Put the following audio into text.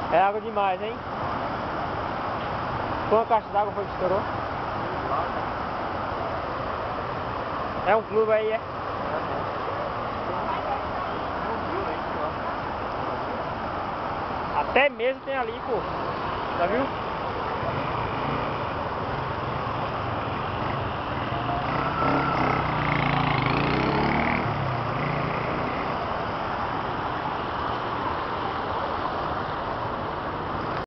É água demais, hein? Qual a caixa d'água foi que estourou? É um clube aí, é? Até mesmo tem ali, pô. Já viu?